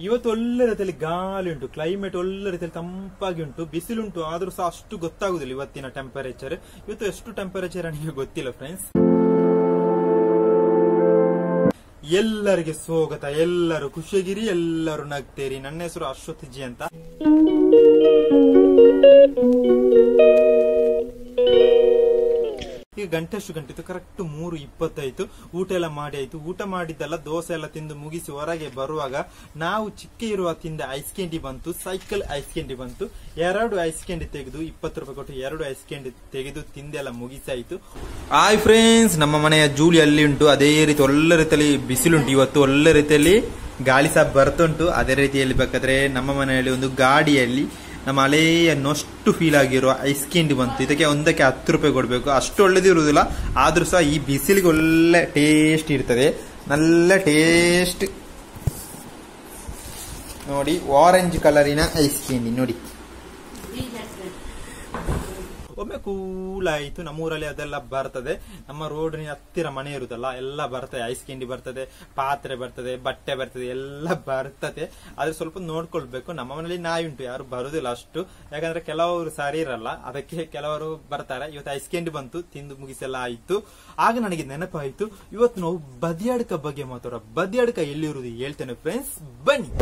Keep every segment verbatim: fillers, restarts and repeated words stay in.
ಇವತ್ತು ಒಳ್ಳೆ ರೀತಿಯಲ್ಲಿ ಗಾಳಿ ಉಂಟು, ಕ್ಲೈಮೇಟ್ ಒಳ್ಳೆ ರೀತಿಯಲ್ಲಿ ತಂಪಾಗಿ ಉಂಟು, ಬಿಸಿಲುಂಟು, ಆದ್ರೂ ಸಹ ಅಷ್ಟು ಗೊತ್ತಾಗುದಿಲ್ಲ ಇವತ್ತಿನ ಟೆಂಪರೇಚರ್. ಇವತ್ತು ಎಷ್ಟು ಟೆಂಪರೇಚರ್ ನನಗೆ ಗೊತ್ತಿಲ್ಲ ಫ್ರೆಂಡ್ಸ್. ಎಲ್ಲರಿಗೆ ಸ್ವಾಗತ, ಎಲ್ಲರೂ ಖುಷಿಯಾಗಿರಿ, ಎಲ್ಲರೂ ನಗ್ತೇರಿ. ನನ್ನ ಹೆಸರು ಅಶ್ವಥ್ ಜಿ ಅಂತ. ಈಗ ಗಂಟೆ ಅಷ್ಟು ಗಂಟೆ ಕರೆಕ್ಟ್ ಮೂರು ಇಪ್ಪತ್ತಾಯ್ತು. ಊಟ ಎಲ್ಲ ಮಾಡಿ ಆಯ್ತು. ಊಟ ಮಾಡಿದ್ದಲ್ಲ, ದೋಸೆ ಎಲ್ಲ ತಿಂದು ಮುಗಿಸಿ ಹೊರಗೆ ಬರುವಾಗ ನಾವು ಚಿಕ್ಕ ಇರುವ ತಿಂದ ಐಸ್ ಕ್ಯಾಂಡಿ ಬಂತು, ಸೈಕಲ್ ಐಸ್ ಕ್ಯಾಂಡಿ ಬಂತು. ಎರಡು ಐಸ್ ಕ್ಯಾಂಡಿ ತೆಗೆದು ಇಪ್ಪತ್ತು ರೂಪಾಯಿ ಕೊಟ್ಟು ಎರಡು ಐಸ್ ಕ್ಯಾಂಡಿ ತೆಗೆದು ತಿಂದೆಲ್ಲ ಮುಗಿಸಾಯ್ತು. ಹಾಯ್ ಫ್ರೆಂಡ್ಸ್, ನಮ್ಮ ಮನೆಯ ಜೂಲಿ ಅಲ್ಲಿ ಉಂಟು. ಅದೇ ರೀತಿ ಒಳ್ಳೆ ರೀತಿಯಲ್ಲಿ ಬಿಸಿಲುಂಟು. ಇವತ್ತು ಒಳ್ಳೆ ರೀತಿಯಲ್ಲಿ ಗಾಳಿ ಸಹ ಬರ್ತುಂಟು. ಅದೇ ರೀತಿಯಲ್ಲಿ ಬೇಕಾದ್ರೆ ನಮ್ಮ ಮನೆಯಲ್ಲಿ ಒಂದು ಗಾಡಿಯಲ್ಲಿ ನಮ್ಮ ಹಳೆಯನ್ನಷ್ಟು ಫೀಲ್ ಆಗಿರುವ ಐಸ್ ಕ್ಯಾಂಡಿ ಬಂತು. ಇದಕ್ಕೆ ಒಂದಕ್ಕೆ ಹತ್ತು ರೂಪಾಯಿ ಕೊಡಬೇಕು. ಅಷ್ಟು ಒಳ್ಳೇದಿರುವುದಿಲ್ಲ, ಆದ್ರೂ ಸಹ ಈ ಬಿಸಿಲಿಗೆ ಒಳ್ಳೆ ಟೇಸ್ಟ್ ಇರ್ತದೆ. നല്ല ಟೇಸ್ಟ್ ನೋಡಿ. ಆರೆಂಜ್ ಕಲರಿನ ಐಸ್ ಕ್ಯಾಂಡಿ ನೋಡಿ. ಒಮ್ಮೆ ಕೂಲ್ ಆಯ್ತು. ನಮ್ಮೂರಲ್ಲಿ ಅದೆಲ್ಲ ಬರ್ತದೆ. ನಮ್ಮ ರೋಡಿನ ಹತ್ತಿರ ಮನೆ ಇರುದಲ್ಲ, ಎಲ್ಲ ಬರ್ತದೆ. ಐಸ್ ಕ್ಯಾಂಡಿ ಬರ್ತದೆ, ಪಾತ್ರೆ ಬರ್ತದೆ, ಬಟ್ಟೆ ಬರ್ತದೆ, ಎಲ್ಲ ಬರ್ತದೆ. ಆದ್ರೆ ಸ್ವಲ್ಪ ನೋಡ್ಕೊಳ್ಬೇಕು. ನಮ್ಮ ಮನೇಲಿ ನಾಯಿ ಉಂಟು, ಯಾರು ಬರುದಿಲ್ಲ ಅಷ್ಟು. ಯಾಕಂದ್ರೆ ಕೆಲವರು ಸರಿ ಇರಲ್ಲ, ಅದಕ್ಕೆ ಕೆಲವರು ಬರ್ತಾರೆ. ಇವತ್ತು ಐಸ್ ಕ್ಯಾಂಡಿ ಬಂತು, ತಿಂದು ಮುಗಿಸೆಲ್ಲ ಆಯ್ತು. ಆಗ ನನಗೆ ನೆನಪಾಯ್ತು, ಇವತ್ತು ನಾವು ಬದಿಯಡ್ಕ ಬಗ್ಗೆ ಮಾತಾಡೋ. ಬದಿಯಡ್ಕ ಎಲ್ಲಿರುವುದು ಹೇಳ್ತೇನೆ ಫ್ರೆಂಡ್ಸ್, ಬನ್ನಿ.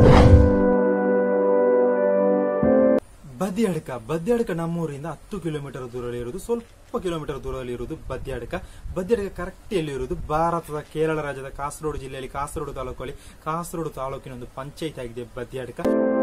ಬದಿಯಡ್ಕ ಬದಿಯಡ್ಕ ನಮ್ಮೂರಿಂದ ಹತ್ತು ಕಿಲೋಮೀಟರ್ ದೂರದಲ್ಲಿ ಇರುವುದು, ಸ್ವಲ್ಪ ಕಿಲೋಮೀಟರ್ ದೂರದಲ್ಲಿ ಇರುವುದು ಬದಿಯಡ್ಕ. ಬದಿಯಡ್ಕ ಕರೆಕ್ಟ್ ಎಲ್ಲಿ ಇರುವುದು? ಭಾರತದ ಕೇರಳ ರಾಜ್ಯದ ಕಾಸರಗೋಡು ಜಿಲ್ಲೆಯಲ್ಲಿ ಕಾಸರಗೋಡು ತಾಲೂಕಲ್ಲಿ ಕಾಸರಗೋಡು ತಾಲೂಕಿನ ಒಂದು ಪಂಚಾಯತ್ ಆಗಿದೆ ಬದಿಯಡ್ಕ.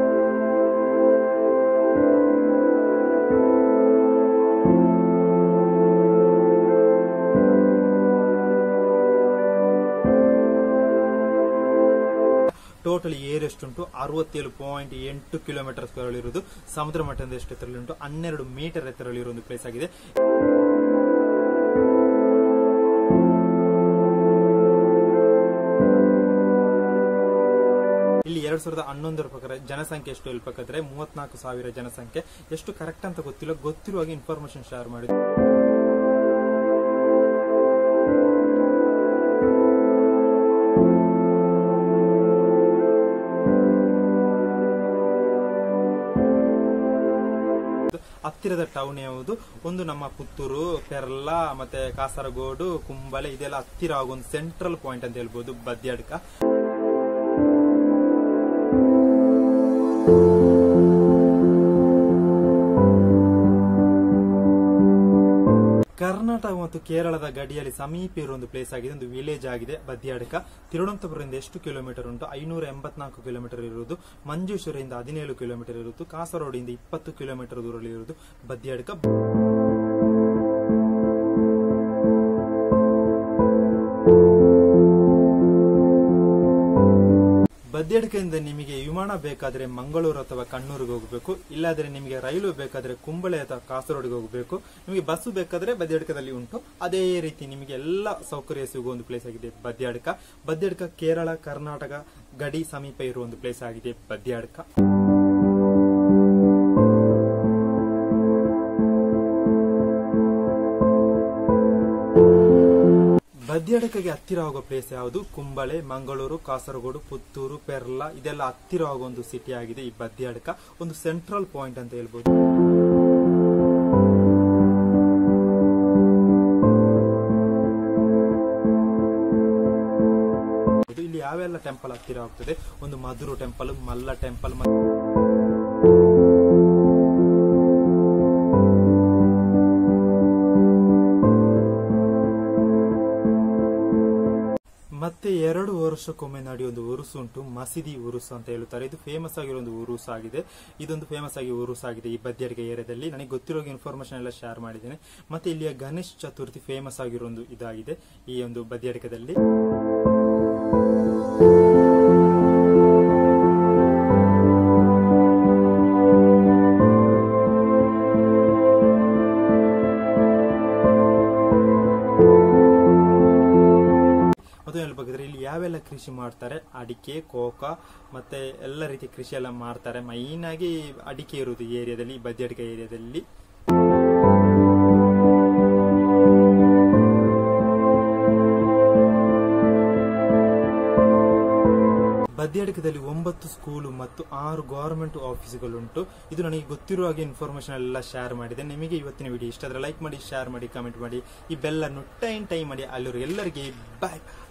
Total air ಎಷ್ಟುಂಟು? ಅರವತ್ತೇಳು ಪಾಯಿಂಟ್ ಎಂಟು ಕಿಲೋಮೀಟರ್ ಇರುವುದು. ಸಮುದ್ರ ಮಟ್ಟದಿಂದ ಎಷ್ಟು ಎತ್ತರದಲ್ಲಿ ಉಂಟು? ಹನ್ನೆರಡು ಮೀಟರ್ ಎತ್ತರದಲ್ಲಿ ಇರುವ ಒಂದು ಪ್ಲೇಸ್ ಆಗಿದೆ. ಇಲ್ಲಿ ಎರಡ್ ಸಾವಿರದ ಹನ್ನೊಂದರ ಪ್ರಕಾರ ಜನಸಂಖ್ಯೆ ಎಷ್ಟು ಹೇಳ್ಬೇಕಾದ್ರೆ ಮೂವತ್ನಾಲ್ಕು ಸಾವಿರ ಜನಸಂಖ್ಯೆ. ಎಷ್ಟು ಕರೆಕ್ಟ್ ಅಂತ ಗೊತ್ತಿಲ್ಲ, ಗೊತ್ತಿರುವಾಗ ಇನ್ಫಾರ್ಮೇಶನ್ ಶೇರ್ ಮಾಡಿದ್ರು. ಹತ್ತಿರದ ಟೌನ್ ಯಾವುದು? ಒಂದು ನಮ್ಮ ಪುತ್ತೂರು, ಪೆರ್ಲ, ಮತ್ತೆ ಕಾಸರಗೋಡು, ಕುಂಬಳೆ, ಇದೆಲ್ಲ ಹತ್ತಿರ ಆಗೋ ಒಂದು ಸೆಂಟ್ರಲ್ ಪಾಯಿಂಟ್ ಅಂತ ಹೇಳ್ಬೋದು ಬದಿಯಡ್ಕ. ಕರ್ನಾಟಕ ಮತ್ತು ಕೇರಳದ ಗಡಿಯಲ್ಲಿ ಸಮೀಪ ಇರುವ ಒಂದು ಪ್ಲೇಸ್ ಆಗಿದೆ, ಒಂದು ವಿಲೇಜ್ ಆಗಿದೆ ಬದಿಯಡ್ಕ. ತಿರುವನಂತಪುರದಿಂದ ಎಷ್ಟು ಕಿಲೋಮೀಟರ್ ಉಂಟು? ಐನೂರ ಎಂಬತ್ನಾಲ್ಕು ಕಿಲೋಮೀಟರ್ ಇರುವುದು. ಮಂಜೇಶ್ವರದಿಂದ ಹದಿನೇಳು ಕಿಲೋಮೀಟರ್ ಇರುವುದು. ಕಾಸರಗೋಡಿಂದ ಇಪ್ಪತ್ತು ಕಿಲೋಮೀಟರ್ ದೂರದಲ್ಲಿ ಇರುವುದು ಬದಿಯಡ್ಕ. ಬದಿಯಡ್ಕದಿಂದ ನಿಮಗೆ ವಿಮಾನ ಬೇಕಾದ್ರೆ ಮಂಗಳೂರು ಅಥವಾ ಕಣ್ಣೂರಿಗೆ ಹೋಗಬೇಕು. ಇಲ್ಲಾದ್ರೆ ನಿಮಗೆ ರೈಲು ಬೇಕಾದ್ರೆ ಕುಂಬಳೆ ಅಥವಾ ಕಾಸರಗೋಡಿಗೆ ಹೋಗಬೇಕು. ನಿಮಗೆ ಬಸ್ಸು ಬೇಕಾದ್ರೆ ಬದಿಯಡ್ಕದಲ್ಲಿ ಉಂಟು. ಅದೇ ರೀತಿ ನಿಮಗೆ ಎಲ್ಲ ಸೌಕರ್ಯ ಸಿಗುವ ಒಂದು ಪ್ಲೇಸ್ ಆಗಿದೆ ಬದಿಯಡ್ಕ. ಬದಿಯಡ್ಕ ಕೇರಳ ಕರ್ನಾಟಕ ಗಡಿ ಸಮೀಪ ಇರುವ ಒಂದು ಪ್ಲೇಸ್ ಆಗಿದೆ ಬದಿಯಡ್ಕ. ಬದಿಯಡ್ಕಗೆ ಹತ್ತಿರ ಆಗುವ ಪ್ಲೇಸ್ ಯಾವುದು? ಕುಂಬಳೆ, ಮಂಗಳೂರು, ಕಾಸರಗೋಡು, ಪುತ್ತೂರು, ಪೆರ್ಲ, ಇದೆಲ್ಲ ಹತ್ತಿರ ಆಗುವ ಒಂದು ಸಿಟಿ ಆಗಿದೆ ಈ ಬದಿಯಡ್ಕ. ಒಂದು ಸೆಂಟ್ರಲ್ ಪಾಯಿಂಟ್ ಅಂತ ಹೇಳ್ಬೋದು. ಇಲ್ಲಿ ಯಾವೆಲ್ಲ ಟೆಂಪಲ್ ಹತ್ತಿರ ಆಗ್ತದೆ? ಒಂದು ಮಧುರು ಟೆಂಪಲ್, ಮಲ್ಲ ಟೆಂಪಲ್, ಮತ್ತೆ ಎರಡು ವರ್ಷಕ್ಕೊಮ್ಮೆ ನಡೆಯುವ ಒಂದು ಉರುಸು ಉಂಟು, ಮಸೀದಿ ಉರುಸು ಅಂತ ಹೇಳುತ್ತಾರೆ. ಇದು ಫೇಮಸ್ ಆಗಿರೋ ಒಂದು ಉರುಸು ಆಗಿದೆ. ಇದೊಂದು ಫೇಮಸ್ ಆಗಿ ಉರುಸು ಆಗಿದೆ ಈ ಬದಿಯಡ್ಕ ಏರಿಯಾದಲ್ಲಿ. ನನಗೆ ಗೊತ್ತಿರೋ ಇನ್ಫಾರ್ಮೇಶನ್ ಎಲ್ಲ ಶೇರ್ ಮಾಡಿದ್ದೇನೆ. ಮತ್ತೆ ಇಲ್ಲಿಯ ಗಣೇಶ್ ಚತುರ್ಥಿ ಫೇಮಸ್ ಆಗಿರೋ ಒಂದು ಇದಾಗಿದೆ ಈ ಒಂದು ಬದಿಯಡ್ಕದಲ್ಲಿ. ಇಲ್ಲಿ ಯಾವೆಲ್ಲ ಕೃಷಿ ಮಾಡ್ತಾರೆ? ಅಡಿಕೆ, ಕೋಕಾ, ಮತ್ತೆ ಎಲ್ಲ ರೀತಿ ಕೃಷಿ ಎಲ್ಲ ಮಾಡ್ತಾರೆ. ಮೈನ್ ಆಗಿ ಅಡಿಕೆ ಇರುವುದು ಈ ಏರಿಯಾದಲ್ಲಿ, ಬದಿಯಡ್ಕ ಏರಿಯಾದಲ್ಲಿ. ಬದಿಯಡ್ಕದಲ್ಲಿ ಒಂಬತ್ತು ಒಂಬತ್ತು ಸ್ಕೂಲು ಮತ್ತು ಆರು ಗವರ್ಮೆಂಟ್ ಆಫೀಸ್ಗಳುಂಟು. ಇದು ನನಗೆ ಗೊತ್ತಿರುವ ಹಾಗೆ ಇನ್ಫಾರ್ಮೇಶನ್ ಎಲ್ಲ ಶೇರ್ ಮಾಡಿದೆ. ನಿಮಗೆ ಇವತ್ತಿನ ವಿಡಿಯೋ ಇಷ್ಟ ಆದರೆ ಲೈಕ್ ಮಾಡಿ, ಶೇರ್ ಮಾಡಿ, ಕಮೆಂಟ್ ಮಾಡಿ, ಈ ಬೆಲ್ ಅನ್ನು ಟೈಮ್ ಟೈಮ್ ಮಾಡಿ. ಅಲ್ಲಿರೋ ಎಲ್ಲರಿಗೆ ಬಾಯ್.